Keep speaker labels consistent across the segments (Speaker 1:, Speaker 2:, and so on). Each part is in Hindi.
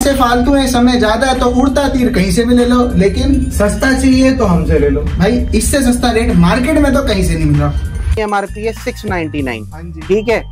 Speaker 1: पैसे फालतू है, समय ज्यादा है, तो उड़ता तीर कहीं से भी ले लो, लेकिन
Speaker 2: सस्ता चाहिए तो हमसे ले लो
Speaker 1: भाई। इससे सस्ता रेट मार्केट में तो कहीं से नहीं मिल रहा।
Speaker 2: MRP है 699, ठीक है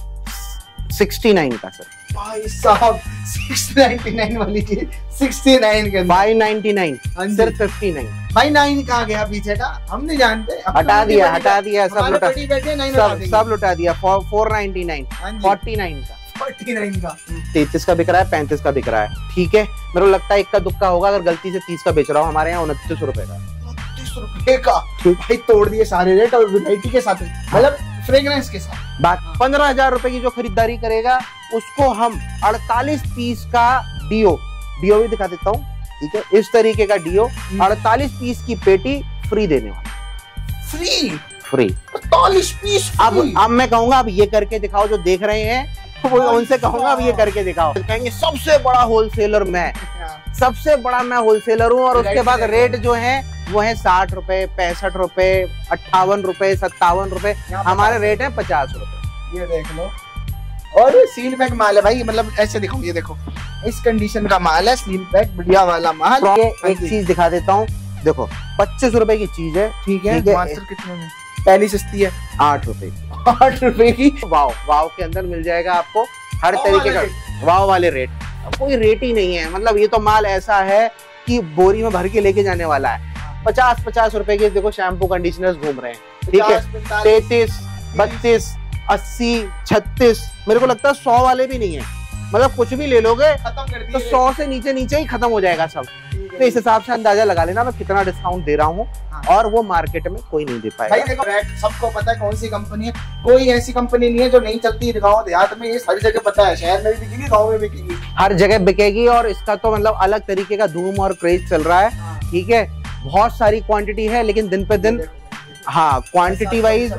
Speaker 2: 69 का सर।
Speaker 1: भाई साहब 699 वाली चीज 69 के
Speaker 2: 599 सिर्फ 59।
Speaker 1: भाई 9 कहाँ गया पीछे का, हम नहीं जानते।
Speaker 2: हटा दिया सब लुटा, सब लुटा दिया। 499 49 का
Speaker 1: 49 का
Speaker 2: 33 का बिक रहा है, 35 का बिक रहा है, ठीक है। मेरे को लगता है इक्का दुक्का होगा अगर गलती से 30 का बेच रहा हूँ। हमारे यहाँ 29 रुपए का,
Speaker 1: 29 रुपए का। भाई तोड़ दिए सारे रेट, और वैरायटी के साथ, मतलब फ्रेग्रेंस के साथ।
Speaker 2: बात 15,000 रुपए की जो खरीदारी करेगा उसको हम 48 पीस का डीओ भी दिखा देता हूँ, ठीक है। इस तरीके का डीओ 48 पीस की पेटी फ्री देने वाला। Free
Speaker 1: 48 piece.
Speaker 2: अब मैं कहूंगा अब ये करके दिखाओ, जो देख रहे हैं वो उनसे कहूंगा अब ये करके दिखाओ। कहेंगे सबसे बड़ा होलसेलर मैं, सबसे बड़ा मैं होलसेलर हूँ। और उसके बाद रेट जो है वो है 60 रुपए, 65 रुपए, 58 रुपए, 57 रुपए। हमारे रेट है 50 रुपए।
Speaker 1: ये देख लो, और सील पैक माल है भाई, मतलब ऐसे दिखाओ, ये देखो इस कंडीशन का माल है, सील पैक बढ़िया वाला माल।
Speaker 2: एक चीज दिखा देता हूँ, देखो 25 रुपए की चीज है, ठीक है।
Speaker 1: कितने में? पहली सस्ती है
Speaker 2: 8 रुपए,
Speaker 1: 8 रुपए की।
Speaker 2: वाव के अंदर मिल जाएगा आपको हर तरीके का वाव वाले रेट। कोई रेट ही नहीं है, मतलब ये तो माल ऐसा है कि बोरी में भर के लेके जाने वाला है। 50 रुपए के देखो शैम्पू कंडीशनर्स घूम रहे हैं, ठीक है। 33, 32, 80, 36, मेरे को लगता है 100 वाले भी नहीं है। मतलब कुछ भी ले लोगे तो 100 से नीचे ही खत्म हो जाएगा सब। तो इस हिसाब से अंदाजा लगा लेना मैं कितना डिस्काउंट दे रहा हूँ, और वो मार्केट में कोई नहीं दे पाएगा।
Speaker 1: भाई देखो सबको पता है कौन सी कंपनी है, कोई ऐसी कंपनी नहीं है जो नहीं चलती गाँव देहात में। ये सारी जगह पता है, शहर में भी बिकेगी, गाँव में बिकेगी,
Speaker 2: हर जगह बिकेगी। और इसका तो मतलब अलग तरीके का धूम और क्रेज चल रहा है, ठीक है। बहुत सारी क्वांटिटी है, लेकिन दिन पे दिन हाँ क्वांटिटी वाइज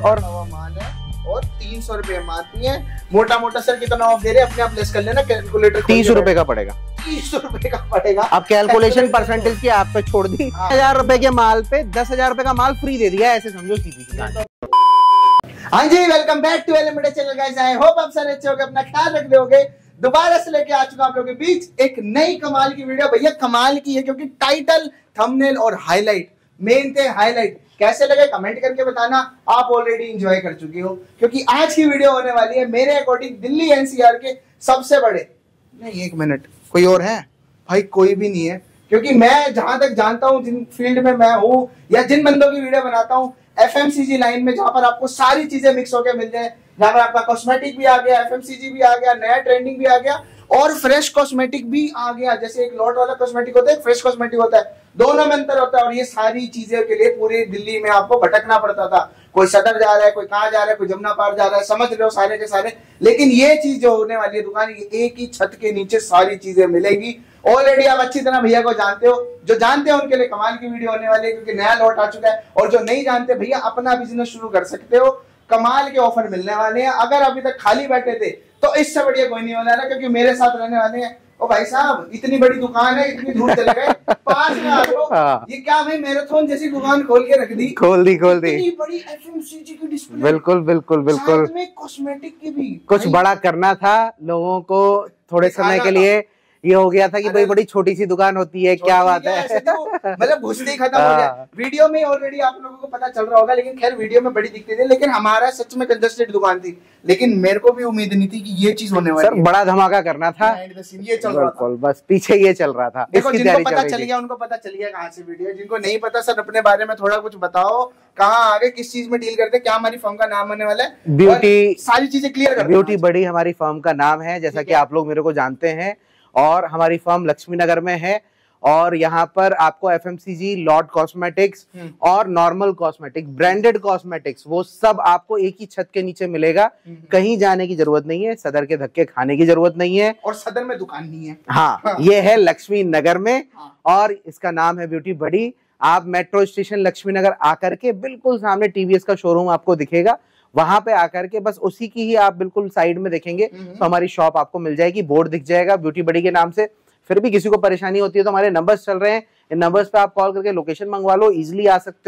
Speaker 1: और 300 रुपए MRP है। मोटा सर कितना ऑफ दे रहे हैं, अपने आप लेस कर लेना, कैलकुलेटर
Speaker 2: 30 रुपए का पड़ेगा,
Speaker 1: 30 रुपए का पड़ेगा।
Speaker 2: अब कैलकुलेशन परसेंटेज की आप पे छोड़ दी। 1000 रुपए के माल पे 10,000 रुपए का माल फ्री दे दिया, ऐसे समझो सीधी।
Speaker 1: हाँ जी, वेलकम बैक टू एलिमिटेड चैनल गाइस। आई होप आप सारे अच्छे होंगे, अपना ख्याल रख रहे दोबारा से लेके आ चुका आप लोगों के बीच एक नई कमाल की वीडियो। भैया कमाल की है, क्योंकि टाइटल, थंबनेल और हाईलाइट, मेन थे हाईलाइट। कैसे लगे कमेंट करके बताना। आप ऑलरेडी एंजॉय कर चुके हो, क्योंकि आज की वीडियो होने वाली है मेरे अकॉर्डिंग दिल्ली NCR के सबसे बड़े, नहीं 1 मिनट, कोई और है भाई? कोई भी नहीं है, क्योंकि मैं जहां तक जानता हूं, जिन फील्ड में मैं हूं या जिन बंदों की वीडियो बनाता हूं, FMCG लाइन में, जहां पर आपको सारी चीजें मिक्स होकर मिल जाए, जहां पर आपका कॉस्मेटिक भी आ गया, FMCG भी आ गया, नया ट्रेंडिंग भी आ गया, और फ्रेश कॉस्मेटिक भी आ गया। जैसे एक लॉट वाला कॉस्मेटिक होता है, एक फ्रेश कॉस्मेटिक होता है, दोनों में अंतर होता है। और ये सारी चीजें के लिए पूरे दिल्ली में आपको भटकना पड़ता था। कोई सदर जा रहा है, कोई कहां जा रहा है, कोई जमुना पार जा रहा है, समझ रहे हो सारे के सारे। लेकिन ये चीज जो होने वाली है दुकान, ये एक ही छत के नीचे सारी चीजें मिलेगी। ऑलरेडी आप अच्छी तरह भैया को जानते हो, जो जानते हो उनके लिए कमाल की वीडियो होने वाली है, क्योंकि नया लॉट आ चुका है। और जो नहीं जानते भैया, अपना बिजनेस शुरू कर सकते हो, कमाल के ऑफर मिलने वाले हैं। अगर अभी तक खाली बैठे थे तो इससे बढ़िया कोई नहीं होने वाला, क्योंकि मेरे साथ रहने वाले हैं। ओ भाई साहब, इतनी बड़ी दुकान है, इतनी दूर चले गए, पास में आ जाओ। ये क्या भाई मैराथन जैसी दुकान खोल के रख दी, खोल दी इतनी बड़ी FMCG की डिस्प्ले।
Speaker 2: बिल्कुल
Speaker 1: साथ में कॉस्मेटिक की भी।
Speaker 2: कुछ बड़ा करना था लोगों को थोड़े समय के लिए। ये हो गया था कि भाई बड़ी छोटी सी दुकान होती है, क्या बात है,
Speaker 1: मतलब घुसते ही खत्म हो गया। वीडियो में ऑलरेडी आप लोगों को पता चल रहा होगा, लेकिन खैर वीडियो में बड़ी दिखती थी, लेकिन हमारा सच में कंजस्टेड दुकान थी। लेकिन मेरे को भी उम्मीद नहीं थी कि ये चीज होने वाली है।
Speaker 2: बड़ा धमाका करना था,
Speaker 1: ये चल रहा था,
Speaker 2: बस पीछे ये चल रहा था।
Speaker 1: देखो जिनको पता चल गया उनको पता चल गया कहाँ से वीडियो। जिनको नहीं पता, सर अपने बारे में थोड़ा कुछ बताओ, कहाँ आगे, किस चीज में डील करते, क्या हमारी फर्म का नाम होने वाला है,
Speaker 2: ब्यूटी,
Speaker 1: सारी चीजें क्लियर कर।
Speaker 2: ब्यूटी बड़ी हमारी फर्म का नाम है, जैसा कि आप लोग मेरे को जानते हैं। और हमारी फर्म लक्ष्मी नगर में है, और यहाँ पर आपको FMCG, लॉट कॉस्मेटिक्स और नॉर्मल कॉस्मेटिक्स, ब्रांडेड कॉस्मेटिक्स, वो सब आपको एक ही छत के नीचे मिलेगा। कहीं जाने की जरूरत नहीं है, सदर के धक्के खाने की जरूरत नहीं है,
Speaker 1: और सदर में दुकान नहीं है।
Speaker 2: हाँ, ये है लक्ष्मी नगर में, और इसका नाम है ब्यूटी बड़ी। आप मेट्रो स्टेशन लक्ष्मी नगर आकर के बिल्कुल सामने TVS का शोरूम आपको दिखेगा, वहां पे आकर के बस उसी की ही आप बिल्कुल साइड में देखेंगे तो हमारी शॉप आपको मिल जाएगी, बोर्ड दिख जाएगा ब्यूटी बड़ी के नाम से। फिर भी किसी को परेशानी होती है तो हमारे नंबर्स चल रहे हैं, इन नंबर्स पे आप कॉल करके लोकेशन मंगवा लो, इजीली आ सकते हो।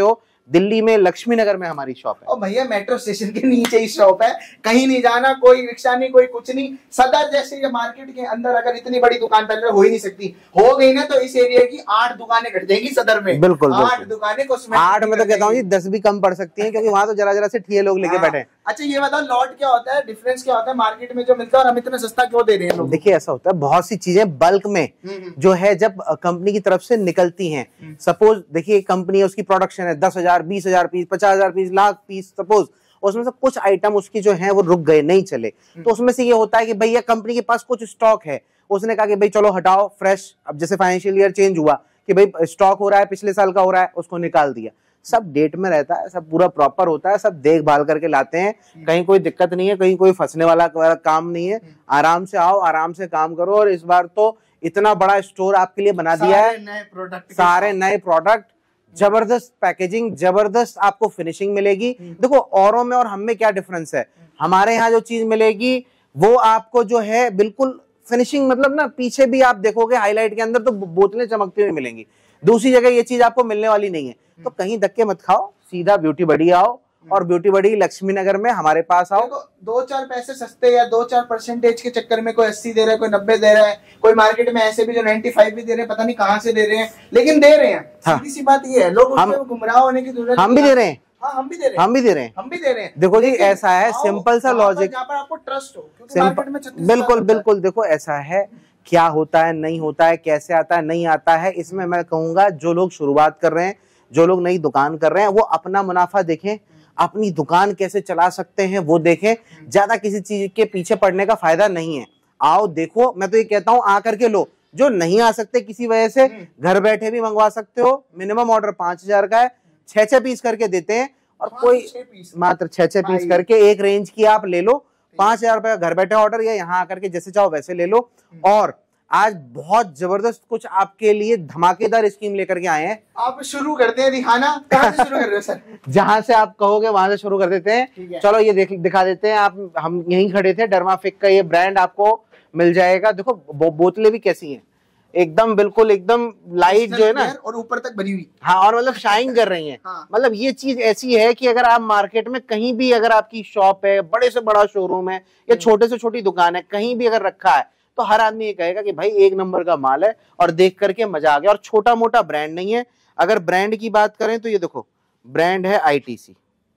Speaker 2: दिल्ली में लक्ष्मी नगर में हमारी शॉप है।
Speaker 1: और भैया मेट्रो स्टेशन के नीचे ही शॉप है, कहीं नहीं जाना, कोई रिक्शा नहीं, कोई कुछ नहीं। सदर जैसे ये मार्केट के अंदर अगर इतनी बड़ी दुकान पहले हो ही नहीं सकती, हो गई ना तो इस एरिया की 8 दुकानें घट जाएंगी सदर में।
Speaker 2: बिल्कुल
Speaker 1: 8 दुकानें को
Speaker 2: 8 में तो कहता हूँ 10 भी कम पड़ सकती है, क्योंकि वहां तो जरा जरा से ठिए लोग लेके बैठे।
Speaker 1: अच्छा ये बताओ लॉट क्या होता है, डिफरेंस क्या होता है मार्केट में जो मिलता है और हम इतना सस्ता क्यों दे रहे हैं लोग?
Speaker 2: देखिए ऐसा होता है, बहुत सी चीजें बल्क में जो है जब कंपनी की तरफ से निकलती हैं, सपोज देखिए कंपनी है, उसकी प्रोडक्शन है 10,000 20,000 piece, 50,000 piece, lakh piece, suppose उसमें से कुछ आइटम उसकी जो है वो रुक गए, नहीं चले, तो उसमें से ये होता है कि भैया कंपनी के पास कुछ स्टॉक है, उसने कहा कि भाई चलो हटाओ फ्रेश। अब जैसे फाइनेंशियल ईयर चेंज हुआ कि भाई स्टॉक हो रहा है पिछले साल का हो रहा है, उसको निकाल दिया। सब डेट में रहता है, सब पूरा प्रॉपर होता है, सब देखभाल करके लाते हैं, कहीं कोई दिक्कत नहीं है, कहीं कोई फंसने वाला काम नहीं है। आराम से आओ, आराम से काम करो। और इस बार तो इतना बड़ा स्टोर आपके लिए बना दिया है, सारे नए प्रोडक्ट, जबरदस्त पैकेजिंग, जबरदस्त आपको फिनिशिंग मिलेगी। देखो औरों में और हम में क्या डिफरेंस है, हमारे यहाँ जो चीज मिलेगी वो आपको जो है बिल्कुल फिनिशिंग, मतलब ना पीछे भी आप देखोगे हाईलाइट के अंदर तो बोतलें चमकती हुई मिलेंगी, दूसरी जगह ये चीज आपको मिलने वाली नहीं है। तो कहीं धक्के मत खाओ, सीधा ब्यूटी बडी आओ, और ब्यूटी बडी लक्ष्मी नगर में हमारे पास आओ।
Speaker 1: 2-4 पैसे सस्ते या 2-4% के चक्कर में कोई 80 दे रहा है, कोई 90 दे रहा है, कोई मार्केट में ऐसे भी जो 95 भी दे रहे हैं, पता नहीं कहाँ से दे रहे हैं, लेकिन दे रहे हैं।
Speaker 2: हाँ।
Speaker 1: सीधी सी बात ये है, लोग उसमें गुमराह होने की जरूरत।
Speaker 2: हम भी दे रहे हैं,
Speaker 1: हम भी दे रहे हैं,
Speaker 2: हम भी दे रहे हैं,
Speaker 1: हम भी दे रहे हैं।
Speaker 2: देखो जी ऐसा है, सिंपल सा लॉजिक,
Speaker 1: जहाँ पर आपको ट्रस्ट हो, क्योंकि मार्केट में 36
Speaker 2: बिल्कुल बिल्कुल। देखो ऐसा है, क्या होता है नहीं होता है, कैसे आता है नहीं आता है, इसमें मैं कहूंगा जो लोग शुरुआत कर रहे हैं, जो लोग नई दुकान कर रहे हैं, वो अपना मुनाफा देखें, अपनी दुकान कैसे चला सकते हैं वो देखें, ज्यादा किसी चीज के पीछे पड़ने का फायदा नहीं है। आओ देखो, मैं तो ये कहता हूँ आ करके लो। जो नहीं आ सकते किसी वजह से, घर बैठे भी मंगवा सकते हो। मिनिमम ऑर्डर 5,000 का है, 6-6 पीस करके देते हैं, और कोई मात्र 6-6 पीस करके एक रेंज की आप ले लो, 5,000 रुपए का घर बैठे ऑर्डर, या यहाँ आकर के जैसे चाहो वैसे ले लो। और आज बहुत जबरदस्त कुछ आपके लिए धमाकेदार स्कीम लेकर के आए हैं।
Speaker 1: आप शुरू करते हैं दिखाना, कहाँ से शुरू कर रहे हो सर?
Speaker 2: जहां से आप कहोगे वहां से शुरू कर देते हैं। चलो ये दिखा देते हैं। आप हम यहीं खड़े थे, डर्माफिक का ये ब्रांड आपको मिल जाएगा। देखो बोतलें भी कैसी हैं, एकदम बिल्कुल एकदम लाइट जो है ना,
Speaker 1: और ऊपर तक भरी हुई।
Speaker 2: हाँ, और मतलब शाइन कर रही हैं। हाँ। मतलब ये चीज ऐसी है कि अगर आप मार्केट में कहीं भी, अगर आपकी शॉप है, बड़े से बड़ा शोरूम है या छोटे से छोटी दुकान है, कहीं भी अगर रखा है, तो हर आदमी ये कहेगा कि भाई एक नंबर का माल है, और देख करके मजा आ गया। और छोटा मोटा ब्रांड नहीं है। अगर ब्रांड की बात करें तो ये देखो ब्रांड है ITC।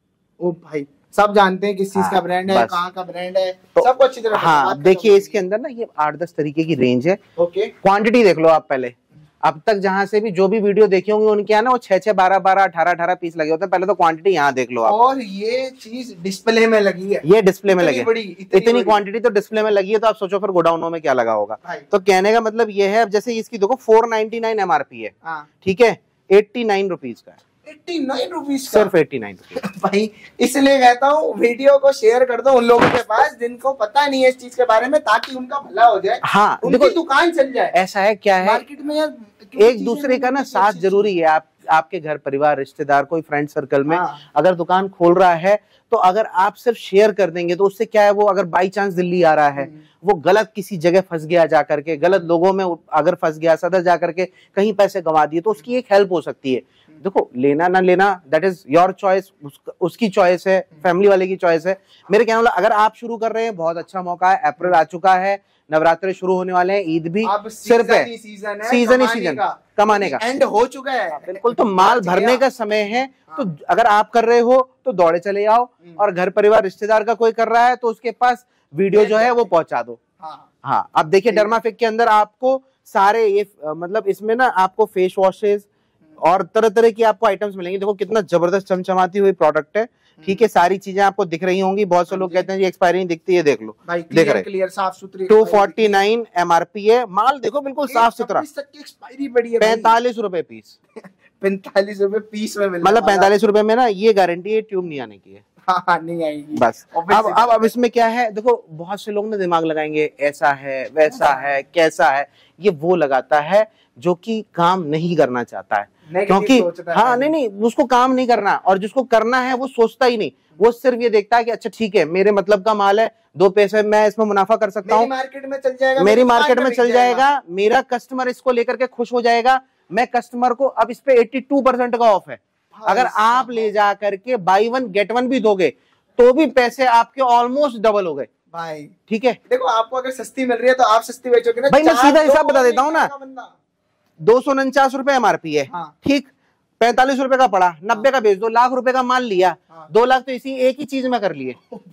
Speaker 1: ओ भाई, सब जानते हैं किस चीज का ब्रांड है, कहाँ का ब्रांड है, तो सबको अच्छी तरह।
Speaker 2: हाँ देखिए, इसके अंदर ना ये 8-10 तरीके की रेंज है।
Speaker 1: ओके,
Speaker 2: क्वांटिटी देख लो आप पहले। अब तक जहां से भी जो भी वीडियो देखे होंगे उनके यहाँ ना वो 6-6, 12-12, 18-18 पीस लगे होते हैं। पहले तो क्वांटिटी यहाँ देख लो आप।
Speaker 1: और ये चीज डिस्प्ले में लगी है,
Speaker 2: ये डिस्प्ले में लगी, इतनी
Speaker 1: क्वांटिटी
Speaker 2: तो डिस्प्ले में लगी है, तो आप सोचो फिर गोडाउनों में क्या लगा होगा। तो कहने का मतलब ये है, अब जैसे इसकी देखो 499 MRP है, ठीक है, 89 रुपीज का है।
Speaker 1: 89 रुपीज,
Speaker 2: सिर्फ 89 रुपीज।
Speaker 1: भाई इसलिए कहता हूँ वीडियो को शेयर कर दो उन लोगों के पास जिनको पता नहीं है इस चीज के बारे में, ताकि उनका भला हो जाए।
Speaker 2: हाँ,
Speaker 1: उनकी दुकान चल जाए।
Speaker 2: ऐसा है, क्या है
Speaker 1: मार्केट में यार
Speaker 2: एक दूसरे का ना साथ जरूरी है। आपके घर परिवार रिश्तेदार कोई फ्रेंड सर्कल में अगर दुकान खोल रहा है, तो अगर आप सिर्फ शेयर कर देंगे तो उससे क्या है, वो अगर बाई चांस दिल्ली आ रहा है, वो गलत किसी जगह फंस गया, जाकर के गलत लोगों में अगर फंस गया, सदर जाकर के कहीं पैसे गंवा दिए, तो उसकी एक हेल्प हो सकती है। देखो लेना ना लेना दैट इज योर चॉइस, उसकी चॉइस है, फैमिली वाले की चॉइस है। मेरे कहने वाला, अगर आप शुरू कर रहे हैं बहुत अच्छा मौका है। अप्रैल आ चुका है, नवरात्रे शुरू होने वाले हैं, ईद भी सिर्फ है, सीजन ही सीजन कमाने का
Speaker 1: एंड हो चुका है
Speaker 2: बिल्कुल। तो माल भरने का समय है। तो अगर आप कर रहे हो तो दौड़े चले आओ, और घर परिवार रिश्तेदार का कोई कर रहा है तो उसके पास वीडियो जो है वो पहुंचा दो। हाँ, अब देखिए डर्माफिक के अंदर आपको सारे ये मतलब इसमें ना आपको फेस वॉशेस और तरह तरह की आपको आइटम्स मिलेंगे। देखो कितना जबरदस्त चमचमाती हुई प्रोडक्ट है, ठीक है। सारी चीजें आपको दिख रही होंगी। बहुत से लोग कहते हैं जी एक्सपायरी नहीं दिखती है, देख लो, देख रहे,
Speaker 1: क्लियर साफ सुथरी।
Speaker 2: 249 MRP है, माल देखो बिल्कुल साफ सुथरा।
Speaker 1: एक्सपायरी बड़ी है,
Speaker 2: 45 रुपए पीस।
Speaker 1: 45 रुपए पीस में
Speaker 2: मतलब 45 रुपए में ना ये गारंटी है ट्यूब नहीं आने की है।
Speaker 1: हाँ, नहीं आएगी
Speaker 2: बस। अब इसमें क्या है, देखो बहुत से लोग ना दिमाग लगाएंगे ऐसा है वैसा है कैसा है, ये वो लगाता है जो कि काम नहीं करना चाहता है, क्योंकि हाँ नहीं उसको काम नहीं करना, और जिसको करना है वो सोचता ही नहीं, वो सिर्फ ये देखता है कि अच्छा ठीक है मेरे मतलब का माल है, 2 पैसे मैं इसमें मुनाफा कर सकता हूँ,
Speaker 1: मार्केट में चल जाएगा,
Speaker 2: मेरी मार्केट में चल जाएगा, मेरा कस्टमर इसको लेकर के खुश हो जाएगा, मैं कस्टमर को अब इस पे 82% का ऑफ है अगर आप ले जा करके बाई 1 गेट 1 भी दोगे तो भी पैसे आपके ऑलमोस्ट डबल हो गए
Speaker 1: भाई।
Speaker 2: ठीक है,
Speaker 1: देखो आपको अगर सस्ती मिल रही है तो आप सस्ती बेचोगे ना
Speaker 2: भाई। मैं सीधा हिसाब बता देता हूँ ना, 249 रुपए MRP है, ठीक, 45 रुपए का पड़ा, 90 का बेच दो, लाख रुपए का माल लिया, 2 लाख तो इसी एक ही चीज में कर लिए,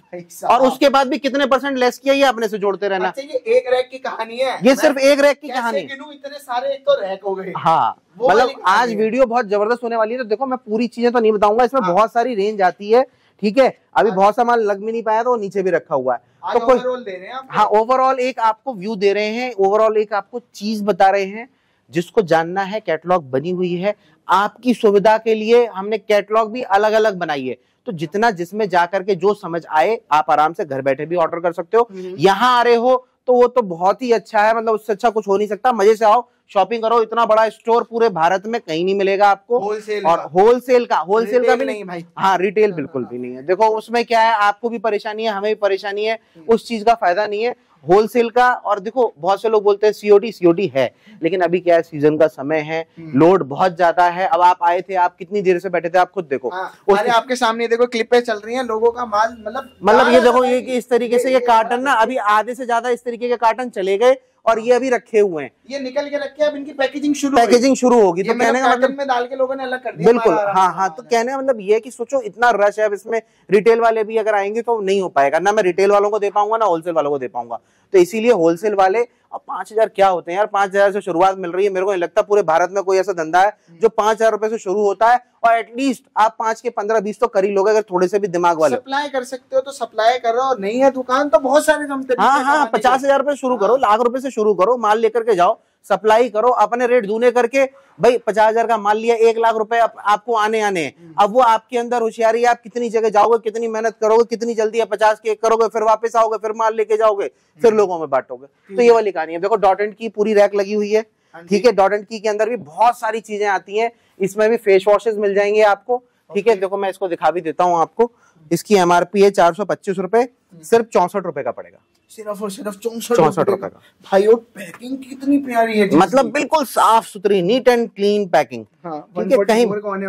Speaker 2: और उसके बाद भी कितने % लेस किया ये अपने से जोड़ते रहना।
Speaker 1: अच्छा, ये एक रैक की कहानी है,
Speaker 2: ये सिर्फ एक रैक की कहानी है।
Speaker 1: इतने सारे एक तो रैक हो गए।
Speaker 2: हाँ, मतलब आज वीडियो बहुत जबरदस्त होने वाली है। तो देखो मैं पूरी चीजें तो नहीं बताऊंगा, इसमें बहुत सारी रेंज आती है, ठीक है। अभी बहुत सा माल लग भी नहीं पाया तो नीचे भी रखा हुआ है। तो कोई
Speaker 1: ओवरऑल दे रहे हैं,
Speaker 2: हाँ, ओवरऑल एक आपको व्यू दे रहे हैं, ओवरऑल एक आपको चीज बता रहे हैं। जिसको जानना है, कैटलॉग बनी हुई है आपकी सुविधा के लिए, हमने कैटलॉग भी अलग अलग बनाई है। तो जितना जिसमें जाकर के जो समझ आए आप आराम से घर बैठे भी ऑर्डर कर सकते हो। यहाँ आ रहे हो तो वो तो बहुत ही अच्छा है, मतलब उससे अच्छा कुछ हो नहीं सकता। मजे से आओ, शॉपिंग करो। इतना बड़ा स्टोर पूरे भारत में कहीं नहीं मिलेगा आपको।
Speaker 1: होलसेल
Speaker 2: और होलसेल का भी
Speaker 1: नहीं भाई।
Speaker 2: हाँ, रिटेल बिल्कुल भी नहीं है। देखो उसमें क्या है, आपको भी परेशानी है, हमें भी परेशानी है, उस चीज का फायदा नहीं है होलसेल का। और देखो बहुत से लोग बोलते हैं सीओडी है, लेकिन अभी क्या है, सीजन का समय है, लोड बहुत ज्यादा है। अब आप आए थे, आप कितनी देर से बैठे थे, आप खुद देखो।
Speaker 1: अरे आपके सामने देखो क्लिपें चल रही हैं, लोगों का माल
Speaker 2: मतलब ये देखो, ये कि इस तरीके से ये कार्टन ना अभी आधे से ज्यादा इस तरीके के कार्टन चले गए और ये अभी रखे हुए हैं,
Speaker 1: ये निकल के रखे, अब इनकी पैकेजिंग शुरू
Speaker 2: होगी। तो कहने का मतलब
Speaker 1: में डाल के लोगों ने अलग कर दिया।
Speaker 2: बिल्कुल, हाँ। तो कहने का मतलब ये है कि सोचो इतना रश है अब इसमें, रिटेल वाले भी अगर आएंगे तो नहीं हो पाएगा ना। मैं रिटेल वालों को दे पाऊंगा ना होलसेल वालों को दे पाऊंगा। तो इसीलिए होलसेल वाले, अब 5000 क्या होते हैं यार, 5000 से शुरुआत मिल रही है। मेरे को नहीं लगता पूरे भारत में कोई ऐसा धंधा है जो 5000 रुपए से शुरू होता है। और एटलीस्ट आप 5 के 15-20 तो कर ही लोगे अगर थोड़े से भी दिमाग वाले।
Speaker 1: सप्लाई कर सकते हो तो सप्लाई करो, और नहीं है दुकान तो बहुत सारे कंपनी।
Speaker 2: हाँ, 50,000 रुपए शुरू करो, लाख रुपए से शुरू करो, माल लेकर के जाओ, सप्लाई करो, अपने रेट दूने करके। भाई 50,000 का माल लिया, 1 लाख रुपए आपको आने हैं। अब वो आपके अंदर होशियारी है, आप कितनी जगह जाओगे, कितनी मेहनत करोगे, कितनी जल्दी आप 50 के करोगे, फिर वापस आओगे, फिर माल लेके जाओगे, फिर लोगों में बांटोगे। तो ये वाली कहानी है। देखो डॉट एंड की पूरी रैक लगी हुई है, ठीक है। डॉट एंड की के अंदर भी बहुत सारी चीजें आती हैं, इसमें भी फेस वॉशेस मिल जाएंगे आपको, ठीक है। देखो मैं इसको दिखा भी देता हूँ आपको। इसकी MRP है 425 रुपए, सिर्फ 64 रुपए का पड़ेगा,
Speaker 1: सिर्फ और सिर्फ 64 रुपए का भाई। और पैकिंग कितनी प्यारी है,
Speaker 2: मतलब बिल्कुल साफ सुथरी, नीट एंड क्लीन पैकिंग, ठीक है। कहीं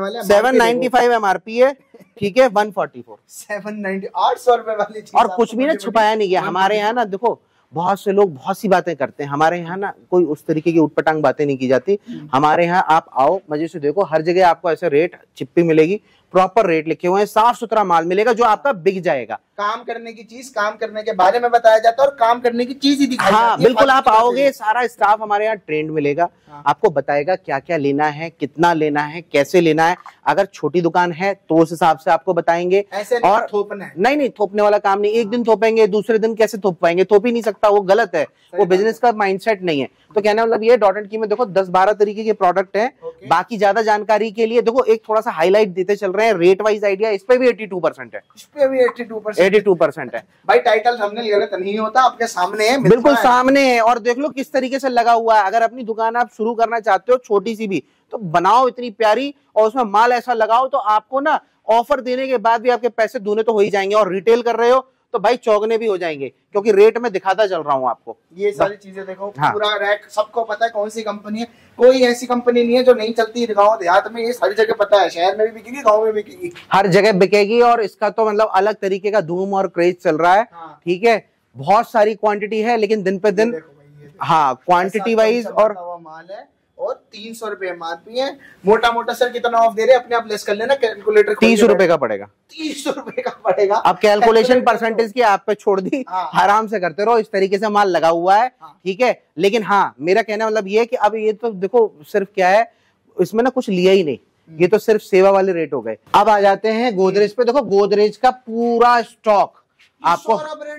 Speaker 2: 795 MRP है, ठीक है। 144
Speaker 1: 790 800 रुपए वाली चीज।
Speaker 2: और कुछ भी ना छुपाया नहीं गया हमारे यहाँ ना। देखो बहुत से लोग बहुत सी बातें करते हैं, हमारे यहाँ ना कोई उस तरीके की उटपटांग बातें नहीं की जाती। हमारे यहाँ आप आओ, मजे से देखो, हर जगह आपको ऐसे रेट चिप्पी मिलेगी, प्रॉपर रेट लिखे हुए हैं, साफ सुथरा माल मिलेगा जो आपका बिक जाएगा।
Speaker 1: काम करने की चीज, काम करने के बारे में बताया जाता है और काम करने की चीज ही दिखाई जाती है।
Speaker 2: हाँ बिल्कुल, आप आओगे, सारा स्टाफ हमारे यहाँ ट्रेंड मिलेगा, आपको बताएगा क्या क्या लेना है, कितना लेना है, कैसे लेना है। अगर छोटी दुकान है तो उस हिसाब से आपको बताएंगे।
Speaker 1: ऐसे
Speaker 2: और
Speaker 1: थोपना है,
Speaker 2: नहीं, थोपने वाला काम नहीं। एक दिन थोपेंगे, दूसरे दिन कैसे थोप पाएंगे, थोप ही नहीं सकता, वो गलत है, वो बिजनेस का माइंडसेट नहीं है। तो कहने मतलब ये डॉट एंड की में देखो 10-12 तरीके के प्रोडक्ट हैं। बाकी ज्यादा जानकारी के लिए देखो एक थोड़ा सा हाईलाइट देते चल रहे हैं, रेट वाइज आइडिया इस पे भी 82% है,
Speaker 1: इस पे भी
Speaker 2: 82% है
Speaker 1: भाई। टाइटल थंबनेल गलत नहीं होता, आपके सामने है,
Speaker 2: बिल्कुल सामने है। और देख लो किस तरीके से लगा हुआ है। अगर अपनी दुकान आप शुरू करना चाहते हो छोटी सी भी, तो बनाओ इतनी प्यारी, और उसमें माल ऐसा लगाओ तो आपको ना ऑफर देने के बाद भी आपके पैसे दूने तो हो ही जाएंगे। और रिटेल कर रहे हो तो भाई चौगने भी हो जाएंगे, क्योंकि रेट में दिखाता चल रहा हूँ आपको।
Speaker 1: ये सारी चीजें देखो, पूरा रैक, सबको पता है कौन सी कंपनी है। कोई ऐसी कंपनी नहीं है जो नहीं चलती गाँव देहात में, ये सारी जगह पता है। शहर में भी बिकेगी, गाँव में बिकेगी,
Speaker 2: हर जगह बिकेगी। और इसका तो मतलब अलग तरीके का धूम और क्रेज चल रहा है, ठीक है। बहुत सारी क्वांटिटी है, लेकिन दिन पे दिन, हाँ, क्वांटिटी वाइज। और
Speaker 1: माल है, और 300 रुपए MRP है। मोटा मोटा सर कितना ऑफ दे रहे हैं, अपने आप लेस कर लेना, कैलकुलेटर
Speaker 2: 30 रुपए का पड़ेगा,
Speaker 1: 30 रुपए का पड़ेगा।
Speaker 2: अब कैलकुलेशन परसेंटेज की आप पे छोड़ दी, आराम से करते रहो। इस तरीके से माल लगा हुआ है, ठीक है। लेकिन हाँ, मेरा कहना मतलब ये है कि अब ये तो देखो सिर्फ क्या है, इसमें ना कुछ लिया ही नहीं, ये तो सिर्फ सेवा वाले रेट हो गए। अब आ जाते हैं गोदरेज पे। देखो गोदरेज का पूरा स्टॉक आपको,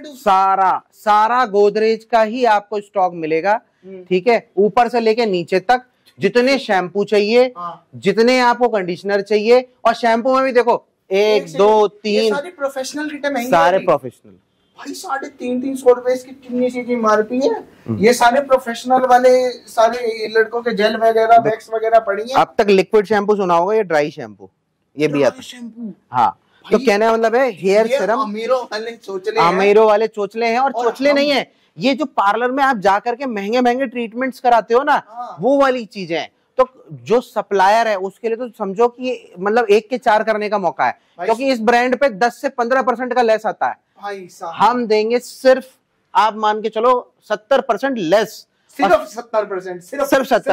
Speaker 2: सारा गोदरेज का ही आपको स्टॉक मिलेगा, ठीक है। ऊपर से लेके नीचे तक, जितने शैम्पू चाहिए, जितने आपको कंडीशनर चाहिए। और शैम्पू में भी देखो 1, 2, 3
Speaker 1: सारे प्रोफेशनल किट महंगे,
Speaker 2: सारे प्रोफेशनल
Speaker 1: भाई। 350-300 रुपए इसकी कितनी सी MRP है। ये सारे प्रोफेशनल वाले, सारे लड़कों के जेल वगैरह, वैक्स वगैरह पड़ी है।
Speaker 2: अब तक लिक्विड शैम्पू सुना होगा, ये ड्राई शैम्पू ये भी आता है। हाँ, तो कहने का मतलब है हेयर सीरम अमीरों वाले चोचले हैं। और चोचले नहीं है, ये जो पार्लर में आप जाकर के महंगे महंगे ट्रीटमेंट्स कराते हो ना, वो वाली चीजें हैं। तो जो सप्लायर है उसके लिए तो समझो कि मतलब 1 के 4 करने का मौका है, क्योंकि इस ब्रांड पे 10 से 15% का लेस आता है।
Speaker 1: भाई साहब
Speaker 2: हम देंगे सिर्फ, आप मान के चलो 70% लेस,
Speaker 1: सिर्फ 70%,
Speaker 2: सिर्फ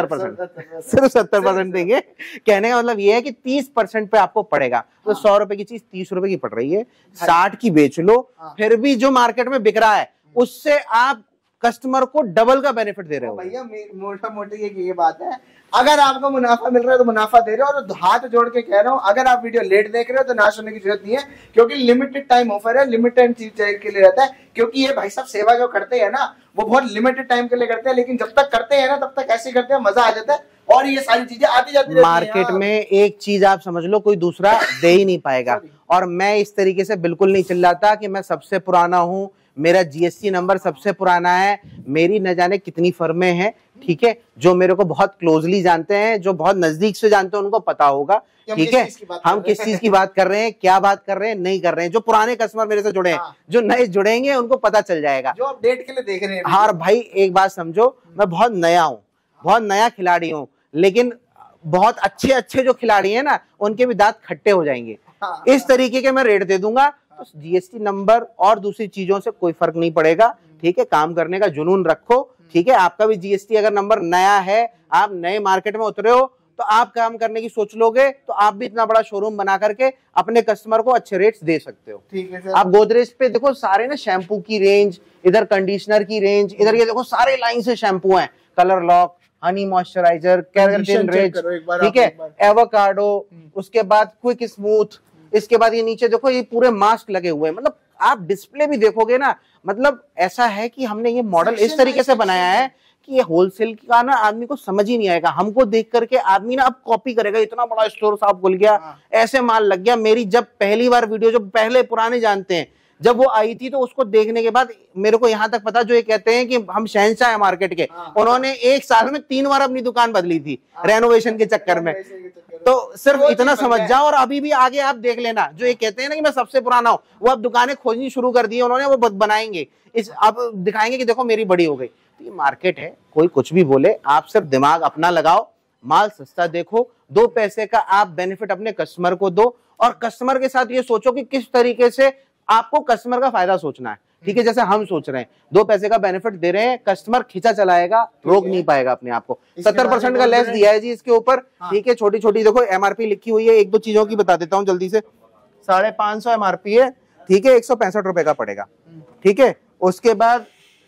Speaker 2: 70% देंगे। कहने का मतलब ये है कि 30% पे आपको पड़ेगा। तो 100 रुपए की चीज 30 रुपए की पड़ रही है, 60 की बेच लो, फिर भी जो मार्केट में बिक रहा है उससे आप कस्टमर को डबल का बेनिफिट दे रहे हो।
Speaker 1: भैया मोटा मोटी ये बात है, अगर आपको मुनाफा मिल रहा है तो मुनाफा दे रहे हो। और हाथ जोड़ के कह रहा हूं, अगर आप वीडियो लेट देख रहे हो तो नाश होने की जरूरत नहीं है, क्योंकि लिमिटेड टाइम ऑफर है, लिमिटेड चीज के लिए रहता है। क्योंकि ये भाई साहब सेवा जो करते हैं ना, वो बहुत लिमिटेड टाइम के लिए करते हैं, लेकिन जब तक करते हैं ना तब तक ऐसे करते हैं, मजा आ जाता है। और ये सारी चीजें आती जाती रहती हैं।
Speaker 2: मार्केट में एक चीज आप समझ लो, कोई दूसरा दे ही नहीं पाएगा। और मैं इस तरीके से बिल्कुल नहीं चिल्लाता कि मैं सबसे पुराना हूं, मेरा जीएसटी नंबर सबसे पुराना है। मेरी न जाने कितनी फर्में हैं, ठीक है, जो मेरे को बहुत क्लोजली जानते हैं, जो बहुत नजदीक से जानते हैं, उनको पता होगा, ठीक है, हम किस चीज की बात कर रहे हैं, क्या बात कर रहे हैं, नहीं कर रहे हैं। जो पुराने कस्टमर मेरे से जुड़े हैं, जो नए जुड़ेंगे उनको पता चल जाएगा,
Speaker 1: जो अपडेट के लिए देख रहे हैं।
Speaker 2: हाँ भाई, एक बात समझो, मैं बहुत नया हूँ, बहुत नया खिलाड़ी हूँ, लेकिन बहुत अच्छे अच्छे जो खिलाड़ी हैं ना, उनके भी दांत खट्टे हो जाएंगे। इस तरीके के मैं रेट दे दूंगा। तो जीएसटी नंबर और दूसरी चीजों से कोई फर्क नहीं पड़ेगा, ठीक है। काम करने का जुनून रखो, ठीक है। आपका भी जीएसटी अगर नंबर नया है, आप नए मार्केट में उतरे हो, तो आप काम करने की सोच लोगे तो आप भी इतना बड़ा शोरूम बना करके अपने कस्टमर को अच्छे रेट्स दे सकते हो,
Speaker 1: ठीक है सर।
Speaker 2: आप गोदरेज पे देखो सारे ना शैम्पू की रेंज, इधर कंडीशनर की रेंज, इधर ये देखो सारे लाइन से शैम्पू हैं, colour lock, honey moisturiser, keratin rich, ठीक है, एवोकाडो, उसके बाद क्विक स्मूथ, इसके बाद ये नीचे देखो ये पूरे मास्क लगे हुए हैं। मतलब आप डिस्प्ले भी देखोगे ना, मतलब ऐसा है कि हमने ये मॉडल इस तरीके से बनाया है कि ये होलसेल का ना आदमी को समझ ही नहीं आएगा। हमको देख करके आदमी ना अब कॉपी करेगा, इतना बड़ा स्टोर साहब खुल गया, ऐसे माल लग गया। मेरी जब पहली बार वीडियो, जो पहले पुराने जानते हैं, जब वो आई थी तो उसको देखने के बाद मेरे को यहाँ तक पता, जो ये कहते हैं कि हम शहंशाह है मार्केट के, उन्होंने 1 साल में 3 बार अपनी दुकान बदली थी रेनोवेशन के चक्कर में। तो सिर्फ इतना समझ जाओ। और अभी भी आगे आप देख लेना, जो ये कहते हैं ना कि मैं सबसे पुराना हूँ, वो अब दुकानें खोजनी शुरू कर दी है उन्होंने, वो बनाएंगे, इस अब दिखाएंगे कि देखो मेरी बड़ी हो गई। तो ये मार्केट है, कोई कुछ भी बोले, आप सिर्फ दिमाग अपना लगाओ, माल सस्ता देखो, 2 पैसे का आप बेनिफिट अपने कस्टमर को दो, और कस्टमर के साथ ये सोचो कि किस तरीके से आपको कस्टमर का फायदा सोचना है, ठीक है। जैसे हम सोच रहे हैं, 2 पैसे का बेनिफिट दे रहे हैं, कस्टमर खींचा चलाएगा, रोक नहीं पाएगा अपने आप को। 70% का लेस दिया है जी इसके ऊपर, ठीक है। छोटी छोटी देखो एमआरपी लिखी हुई है, 1-2 चीजों की बता देता हूँ जल्दी से। 550 एमआरपी है, ठीक है, 165 रुपए का पड़ेगा, ठीक है। उसके बाद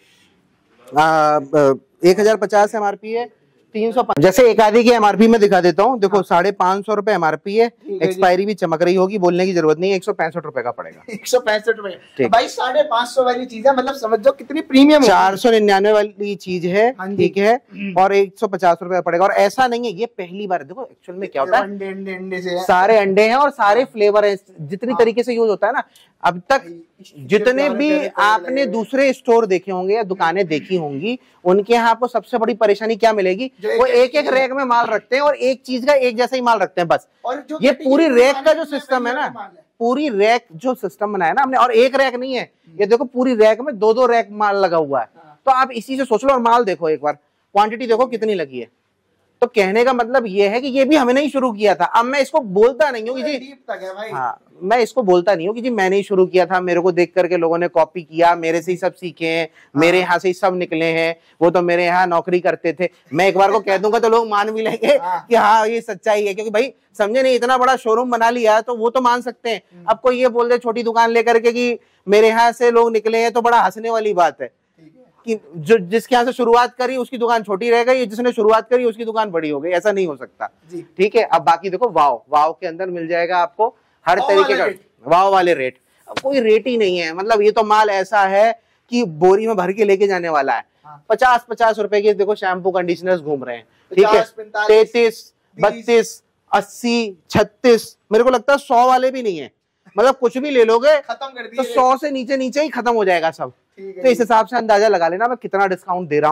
Speaker 2: 1050 एमआरपी है, 305। जैसे एक आधी की एमआरपी में दिखा देता हूँ, देखो 550 रुपए एमआरपी है, एक्सपायरी भी चमक रही होगी, बोलने की जरूरत नहीं है, 165 रुपए का पड़ेगा।
Speaker 1: 165 रुपए भाई, 550 वाली चीज है, मतलब समझ जाओ कितनी प्रीमियम है।
Speaker 2: 499 वाली चीज है, ठीक है, और 150 रुपए पड़ेगा। और ऐसा नहीं है ये पहली बार, देखो एक्चुअल में क्या होता है,
Speaker 1: अंडे से
Speaker 2: सारे अंडे हैं और सारे फ्लेवर है, जितनी तरीके से यूज होता है ना अब तक, जितने भी आपने दूसरे स्टोर देखे होंगे या दुकानें देखी होंगी, उनके यहाँ आपको सबसे बड़ी परेशानी क्या मिलेगी, वो एक एक रैक में माल रखते हैं और एक चीज का एक जैसा ही माल रखते हैं बस। और ये पूरी रैक का जो सिस्टम है ना, पूरी रैक जो सिस्टम बनाया ना हमने, और एक रैक नहीं है ये, देखो पूरी रैक में 2-2 रैक माल लगा हुआ है। तो आप इसी से सोच लो, और माल देखो एक बार, क्वांटिटी देखो कितनी लगी है। तो कहने का मतलब ये है कि ये भी हमने ही शुरू किया था। अब मैं इसको बोलता नहीं हूँ कि जी, हाँ, मैं इसको बोलता नहीं हूँ कि जी मैंने ही शुरू किया था, मेरे को देख करके लोगों ने कॉपी किया, मेरे से ही सब सीखे हैं, मेरे यहाँ से ही सब निकले हैं, वो तो मेरे यहाँ नौकरी करते थे। मैं एक बार को कह दूंगा तो लोग मान भी लेंगे कि हाँ ये सच्चाई है, क्योंकि भाई समझे नहीं, इतना बड़ा शोरूम बना लिया तो वो तो मान सकते हैं। अब कोई ये बोल दे छोटी दुकान लेकर के कि मेरे यहाँ से लोग निकले हैं, तो बड़ा हंसने वाली बात है कि जो जिसके यहाँ से शुरुआत करी उसकी दुकान छोटी रह गई, जिसने शुरुआत करी उसकी दुकान बड़ी हो गई, ऐसा नहीं हो सकता, ठीक है। अब बाकी देखो, वाव के अंदर मिल जाएगा आपको हर तरीके का वाव वाले रेट। अब कोई रेट ही नहीं है, मतलब ये तो माल ऐसा है कि बोरी में भर के लेके जाने वाला है। 50-50 रुपए के देखो शैम्पू कंडीशनर्स घूम रहे हैं, ठीक है, 33, 32, 80, 36, मेरे को लगता है 100 वाले भी नहीं है। मतलब कुछ भी ले लोगे खत्म कर दिए तो 100 से नीचे नीचे ही खत्म हो जाएगा सब। तो इस हिसाब से अंदाजा लगा लेना मैं कितना डिस्काउंट दे रहा हूँ,